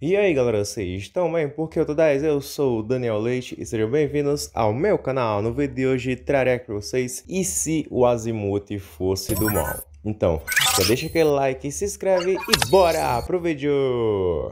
E aí galera, vocês estão bem? Porque eu tô 10, eu sou o Daniel Leite e sejam bem-vindos ao meu canal. No vídeo de hoje trarei aqui pra vocês e se o Azimuth fosse do mal. Então, já deixa aquele like, se inscreve e bora pro vídeo!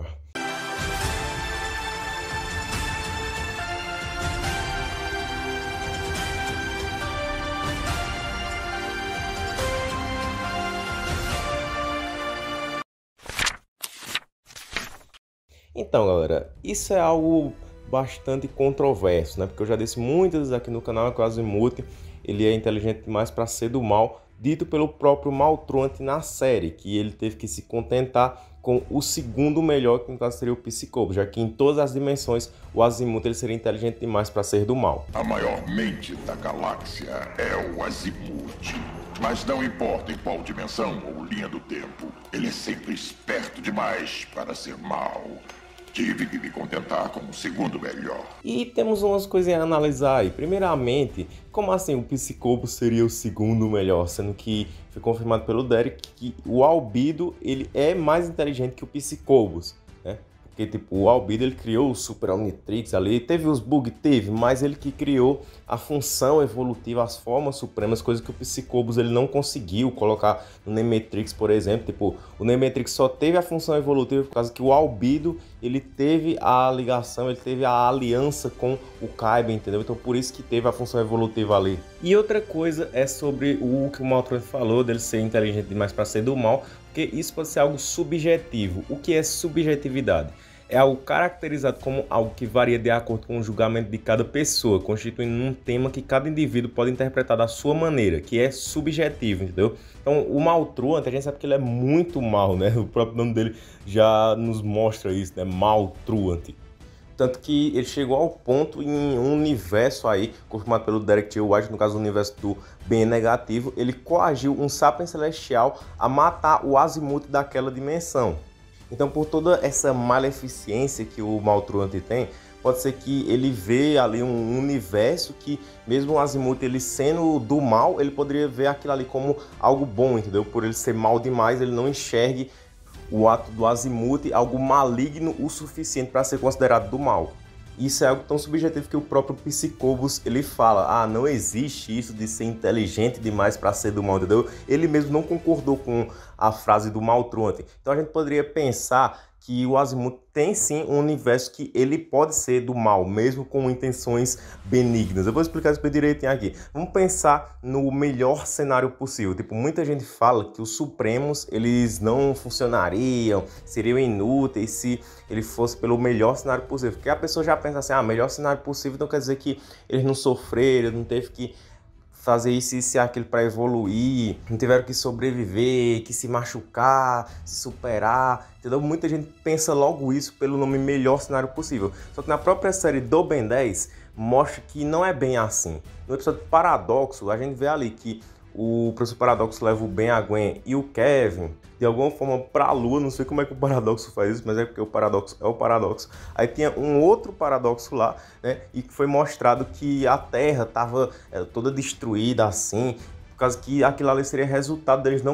Então, galera, isso é algo bastante controverso, né? Porque eu já disse muitas vezes aqui no canal que o Azimuth ele é inteligente demais para ser do mal, dito pelo próprio Maltruant na série, que ele teve que se contentar com o segundo melhor, que no caso seria o Psicobos, já que em todas as dimensões o Azimuth ele seria inteligente demais para ser do mal. A maior mente da galáxia é o Azimuth. Mas não importa em qual dimensão ou linha do tempo, ele é sempre esperto demais para ser mal. Tive que me contentar com o segundo melhor. E temos umas coisinhas a analisar aí. Primeiramente, como assim o Psicobos seria o segundo melhor? Sendo que foi confirmado pelo Derek que o Albedo ele é mais inteligente que o Psicobos, né? Porque, tipo, o Albedo ele criou o Super Omnitrix ali, teve os bugs, teve, mas ele que criou a função evolutiva, as formas supremas, coisa que o Psicobos ele não conseguiu colocar no Nemetrix, por exemplo. Tipo, o Nemetrix só teve a função evolutiva por causa que o Albedo ele teve a ligação, ele teve a aliança com o Kaiba, entendeu? Então por isso que teve a função evolutiva ali. E outra coisa é sobre o que o Maltruant falou, dele ser inteligente demais para ser do mal, porque isso pode ser algo subjetivo. O que é subjetividade? É algo caracterizado como algo que varia de acordo com o julgamento de cada pessoa, constituindo um tema que cada indivíduo pode interpretar da sua maneira, que é subjetivo, entendeu? Então, o Maltruant, a gente sabe que ele é muito mal, né? O próprio nome dele já nos mostra isso, né? Maltruant. Tanto que ele chegou ao ponto em um universo aí, confirmado pelo Derek T. White, no caso do universo do bem negativo, ele coagiu um Sapiens Celestial a matar o Azimuth daquela dimensão. Então, por toda essa maleficência que o Maltruant tem, pode ser que ele vê ali um universo que, mesmo o Azimuth ele sendo do mal, ele poderia ver aquilo ali como algo bom, entendeu? Por ele ser mal demais, ele não enxergue o ato do Azimuth algo maligno o suficiente para ser considerado do mal. Isso é algo tão subjetivo que o próprio Psicobos ele fala, não existe isso de ser inteligente demais para ser do mal, entendeu? Ele mesmo não concordou com a frase do Maltruant. Então a gente poderia pensar que o Azimuth tem sim um universo que ele pode ser do mal, mesmo com intenções benignas. Eu vou explicar isso bem direitinho aqui. Vamos pensar no melhor cenário possível. Tipo, muita gente fala que os Supremos, eles não funcionariam, seriam inúteis se ele fosse pelo melhor cenário possível. Porque a pessoa já pensa assim, melhor cenário possível, então quer dizer que eles não sofreram, não teve que fazer isso e aquilo para evoluir, não tiveram que sobreviver, que se machucar, se superar, entendeu? Muita gente pensa logo isso pelo nome melhor cenário possível. Só que na própria série do Ben 10 mostra que não é bem assim. No episódio Paradoxo, a gente vê ali que o Professor Paradoxo leva o Ben, a Gwen e o Kevin de alguma forma para a Lua. Não sei como é que o Paradoxo faz isso, mas é porque o Paradoxo é o Paradoxo. Aí tinha um outro Paradoxo lá, né? E que foi mostrado que a Terra estava toda destruída assim, por causa que aquilo ali seria resultado deles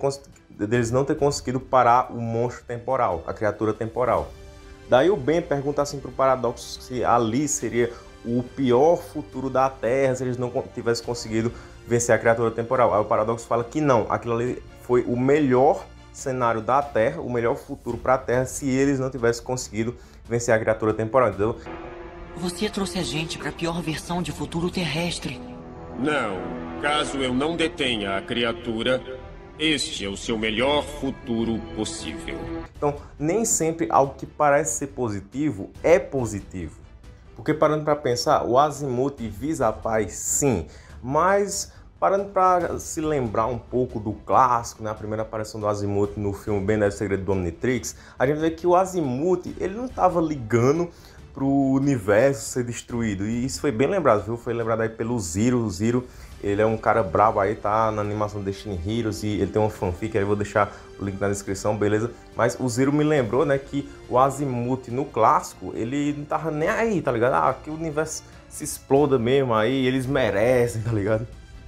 não ter conseguido parar o monstro temporal, a criatura temporal. Daí o Ben pergunta assim para o Paradoxo se ali seria o pior futuro da Terra, se eles não tivessem conseguido vencer a criatura temporal. Aí o Paradoxo fala que não, aquilo ali foi o melhor cenário da Terra, o melhor futuro para a Terra, se eles não tivessem conseguido vencer a criatura temporal, entendeu? Você trouxe a gente para a pior versão de futuro terrestre. Não, caso eu não detenha a criatura, este é o seu melhor futuro possível. Então, nem sempre algo que parece ser positivo é positivo. Porque parando para pensar, o Azimuth visa a paz, sim, mas parando para se lembrar um pouco do clássico, né, a primeira aparição do Azimuth no filme Ben 10 Segredo do Omnitrix, a gente vê que o Azimuth ele não estava ligando para o universo ser destruído. E isso foi bem lembrado, viu? Foi lembrado aí pelo Zero. O Zero, ele é um cara brabo aí, tá na animação Destiny Heroes e ele tem uma fanfic, aí eu vou deixar o link na descrição, beleza? Mas o Zero me lembrou, né, que o Azimuth no clássico, ele não tava nem aí, tá ligado? Que o universo se exploda mesmo aí, eles merecem, tá ligado?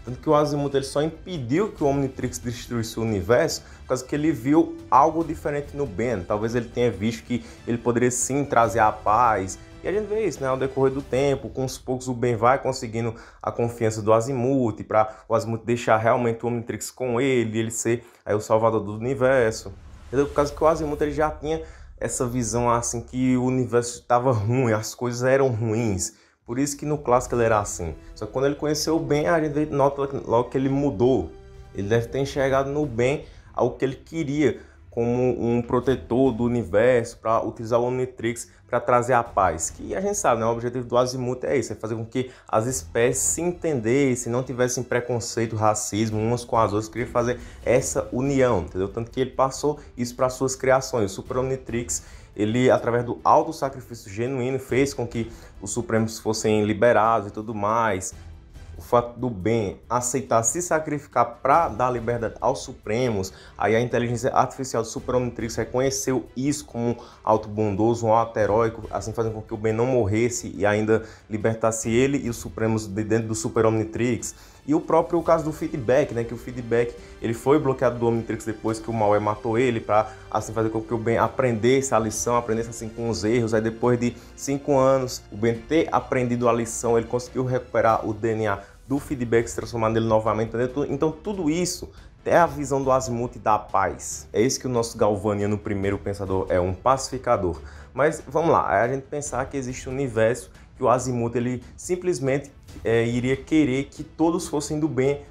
Tanto que o Azimuth ele só impediu que o Omnitrix destruísse o universo por causa que ele viu algo diferente no Ben. Talvez ele tenha visto que ele poderia sim trazer a paz. E a gente vê isso, né? Ao decorrer do tempo, com os poucos o Ben vai conseguindo a confiança do Azimuth, para o Azimuth deixar realmente o Omnitrix com ele ser aí o salvador do universo. Entendeu? Por causa que o Azimuth ele já tinha essa visão assim que o universo estava ruim, as coisas eram ruins. Por isso que no clássico ele era assim. Só que quando ele conheceu o Ben, a gente nota logo que ele mudou. Ele deve ter enxergado no Ben algo que ele queria, como um protetor do universo, para utilizar o Omnitrix para trazer a paz. Que a gente sabe, né? O objetivo do Azimuth é isso, é fazer com que as espécies se entendessem, não tivessem preconceito, racismo umas com as outras, queria fazer essa união, entendeu? Tanto que ele passou isso para suas criações. O Super Omnitrix, ele, através do alto sacrifício genuíno, fez com que os Supremos fossem liberados e tudo mais. O fato do Ben aceitar se sacrificar para dar liberdade aos Supremos, aí a inteligência artificial do Super Omnitrix reconheceu isso como um auto bondoso, um auto heróico, assim fazendo com que o Ben não morresse e ainda libertasse ele e os Supremos de dentro do Super Omnitrix. E o próprio caso do Feedback, né, que o Feedback ele foi bloqueado do Omnitrix depois que o Malware matou ele, para assim fazer com que o Ben aprendesse a lição, aprendesse assim com os erros. Aí depois de 5 anos, o Ben ter aprendido a lição, ele conseguiu recuperar o DNA do Feedback, se transformar nele novamente. Então tudo isso é a visão do Azimuth da paz. É isso que o nosso Galvaniano, o primeiro pensador, é um pacificador. Mas vamos lá, a gente pensar que existe um universo que o Azimuth ele simplesmente iria querer que todos fossem do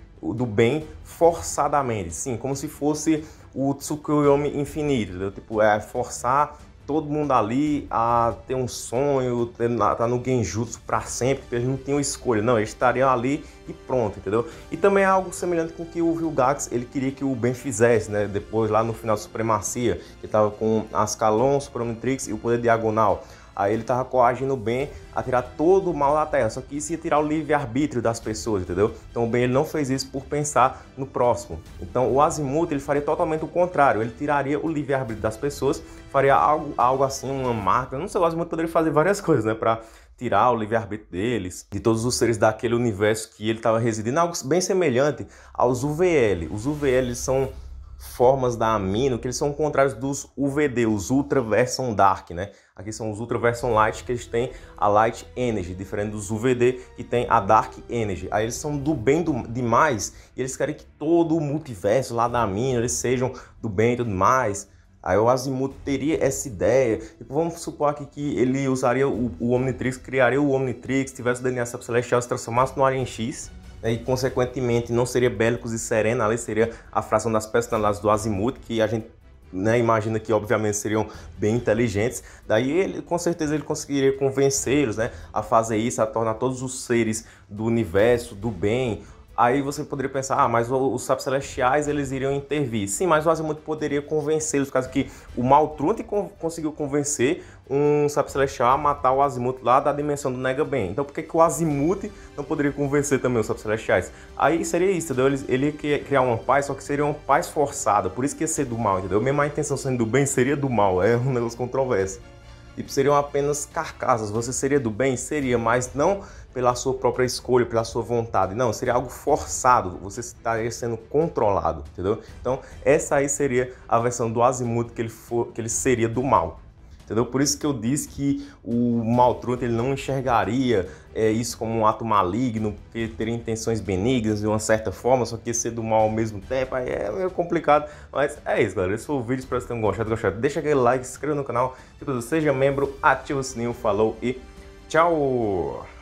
bem forçadamente, sim, como se fosse o Tsukuyomi infinito, entendeu? Tipo, forçar todo mundo ali a ter um sonho, tá no Genjutsu para sempre, porque eles não tinham escolha, não, eles estariam ali e pronto, entendeu? E também é algo semelhante com o que o Vilgax ele queria que o Ben fizesse, né? Depois lá no final da Supremacia, que tava com Ascalon, Super Omnitrix e o poder diagonal. Aí ele tava coagindo o Ben a tirar todo o mal da Terra, só que isso ia tirar o livre-arbítrio das pessoas, entendeu? Então o Ben ele não fez isso por pensar no próximo. Então o Azimuth ele faria totalmente o contrário, ele tiraria o livre-arbítrio das pessoas, faria algo assim, uma marca, não sei, o Azimuth poderia fazer várias coisas, né, para tirar o livre-arbítrio deles, de todos os seres daquele universo que ele estava residindo, algo bem semelhante aos UVL. Os UVL são formas da amino que eles são contrários dos UVD, os Ultra Version Dark, né? Aqui são os Ultra Version Light, que eles têm a Light Energy, diferente dos UVD, que tem a Dark Energy. Aí eles são do bem demais e eles querem que todo o multiverso lá da amino eles sejam do bem e tudo mais. Aí o Azimuth teria essa ideia. Tipo, vamos supor aqui que ele usaria o Omnitrix, criaria o Omnitrix, tivesse o DNA celestial, se transformasse no Alien X, e consequentemente não seria Bélicos e Serena, ali seria a fração das personalidades do Azimuth, que a gente, né, imagina que obviamente seriam bem inteligentes. Daí ele, com certeza ele conseguiria convencê-los, né, a fazer isso, a tornar todos os seres do universo do bem. Aí você poderia pensar, mas os Sapos Celestiais eles iriam intervir. Sim, mas o Azimuth poderia convencê-los, caso que o Maltrunte conseguiu convencer um Sapo Celestial a matar o Azimuth lá da dimensão do Negaben. Então por que o Azimuth não poderia convencer também os Sapos Celestiais? Aí seria isso, entendeu? Ele ia criar uma paz, só que seria uma paz forçada, por isso que ia ser do mal, entendeu? Mesmo a intenção sendo do bem, seria do mal, é um negócio controverso. Tipo, seriam apenas carcaças, você seria do bem? Seria, mas não pela sua própria escolha, pela sua vontade, não, seria algo forçado, você estaria sendo controlado, entendeu? Então, essa aí seria a versão do Azimuth que ele seria do mal, entendeu? Por isso que eu disse que o Maltrunte ele não enxergaria isso como um ato maligno, porque teria intenções benignas de uma certa forma, só que ia ser do mal ao mesmo tempo, aí é meio complicado, mas é isso, galera. Esse foi o vídeo, espero que vocês tenham gostado. Deixa aquele like, se inscreva no canal, seja membro, ativa o sininho, falou e tchau!